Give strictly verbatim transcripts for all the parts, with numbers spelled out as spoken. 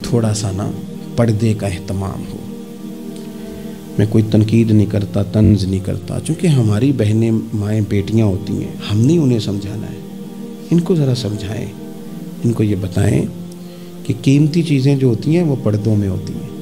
थोड़ा सा ना पर्दे का एहतमाम हो। मैं कोई तनकीद नहीं करता, तंज नहीं करता, चूँकि हमारी बहनें माएँ बेटियाँ होती हैं, हमने उन्हें समझाना है। इनको ज़रा समझाएं, इनको ये बताएं कि कीमती चीज़ें जो होती हैं वो पर्दों में होती हैं।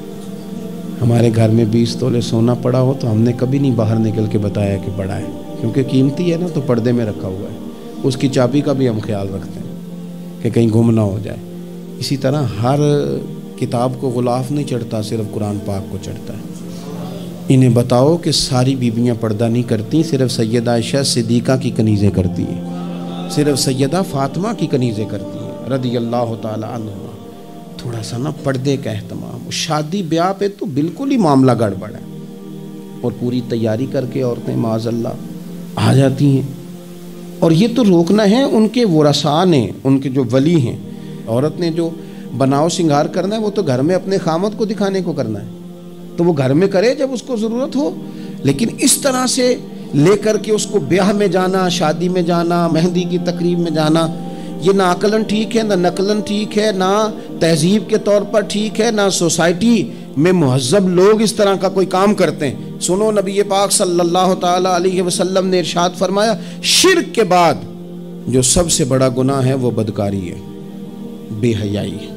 हमारे घर में बीस तोले सोना पड़ा हो तो हमने कभी नहीं बाहर निकल के बताया कि बड़ा है, क्योंकि कीमती है ना, तो पर्दे में रखा हुआ है। उसकी चाबी का भी हम ख्याल रखते हैं कि कहीं गुम ना हो जाए। इसी तरह हर किताब को गुलाफ नहीं चढ़ता, सिर्फ कुरान पाक को चढ़ता है। इन्हें बताओ कि सारी बीबियाँ पर्दा नहीं करती, सिर्फ सैयदा आयशा सिद्दीक़ा की कनीज़ें करती हैं, सिर्फ सैयदा फ़ातिमा की कनीज़ें करती हैं रज़ी अल्लाह ताला अन्हा। थोड़ा सा ना पर्दे का एहतमाम। शादी ब्याह पे तो बिल्कुल ही मामला गड़बड़ है, और पूरी तैयारी करके औरतें माज़अल्लाह आ जाती हैं। और ये तो रोकना है उनके वरसा ने, उनके जो वली हैं। औरत ने जो बनाव श्रृंगार करना है वो तो घर में अपने खामद को दिखाने को करना है, तो वो घर में करे जब उसको ज़रूरत हो। लेकिन इस तरह से लेकर के उसको ब्याह में जाना, शादी में जाना, मेहंदी की तकरीब में जाना, ये ना अकलन ठीक है, ना नकलन ठीक है, ना तहजीब के तौर पर ठीक है, ना सोसाइटी में मुहज़्ज़ब लोग इस तरह का कोई काम करते हैं। सुनो, नबी पाक सल्लल्लाहु ताला अलैहि वसल्लम ने इरशाद फरमाया, शिर्क के बाद जो सबसे बड़ा गुनाह है वो बदकारी है, बेहयाई है।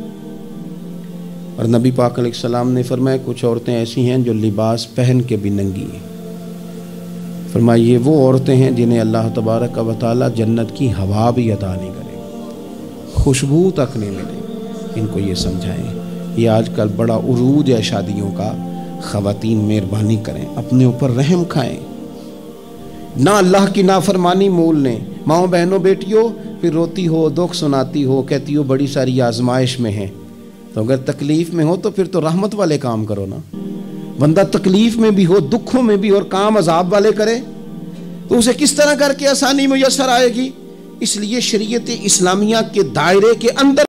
और नबी पाक अलैहिस्सलाम ने फरमाया, कुछ औरतें ऐसी हैं जो लिबास पहन के भी नंगी हैं। फरमाया, ये वो औरतें हैं जिन्हें अल्लाह तबारक व तआला जन्नत की हवा भी अता नहीं करेगा, खुशबू तक नहीं मिलेगी। इनको ये समझाएं। ये आजकल बड़ा उरूज है शादियों का। ख़वातीन मेहरबानी करें, अपने ऊपर रहम खाएं, ना अल्लाह की नाफरमानी मोल लें। माओ बहनों बेटियों, फिर रोती हो, दुख सुनाती हो, कहती हो बड़ी सारी आजमाइश में है। तो अगर तकलीफ़ में हो तो फिर तो रहमत वाले काम करो ना। बंदा तकलीफ़ में भी हो, दुखों में भी, और काम अजाब वाले करे तो उसे किस तरह करके आसानी मुयस्सर आएगी। इसलिए शरीयत इस्लामिया के दायरे के अंदर